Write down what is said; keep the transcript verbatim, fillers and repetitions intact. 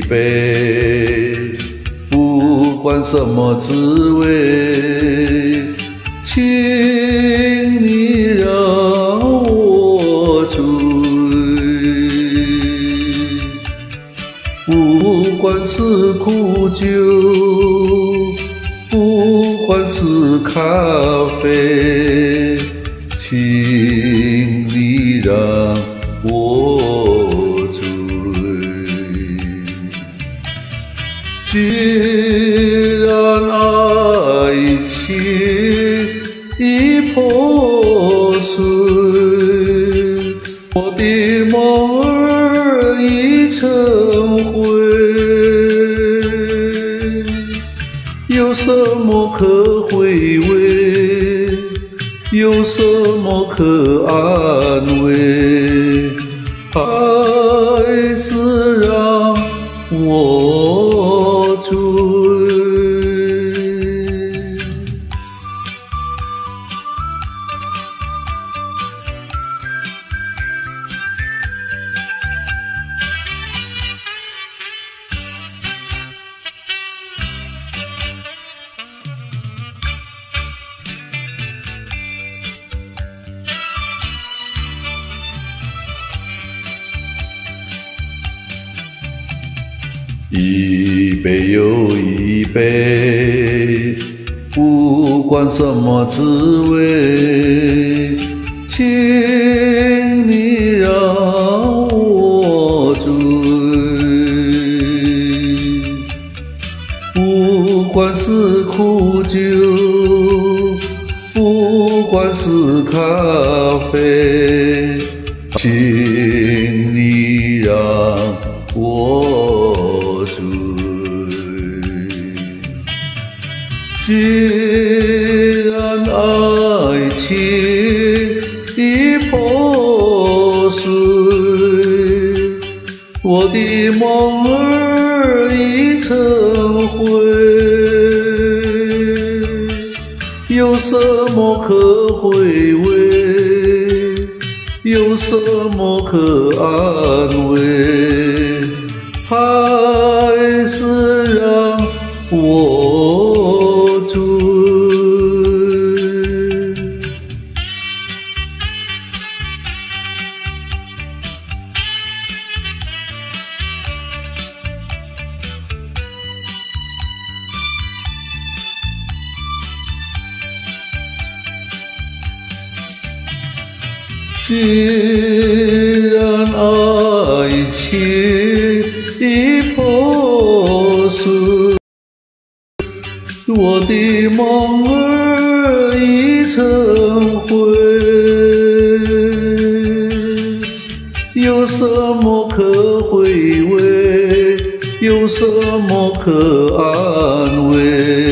杯，不管什么滋味，请你让我醉。不管是苦酒，不管是咖啡，请你让我醉。既然爱情已破碎，我的梦儿已成灰，有什么可回味？有什么可安慰？还是让我醉。一杯又一杯，不管什么滋味，请你让我醉。不管是苦酒，不管是咖啡，请你让我醉。既然爱情已破碎，我的梦儿已成灰，有什么可回味？有什么可安慰？还是让我醉。既然爱情已破碎，我的梦儿已成灰，有什么可回味？有什么可安慰？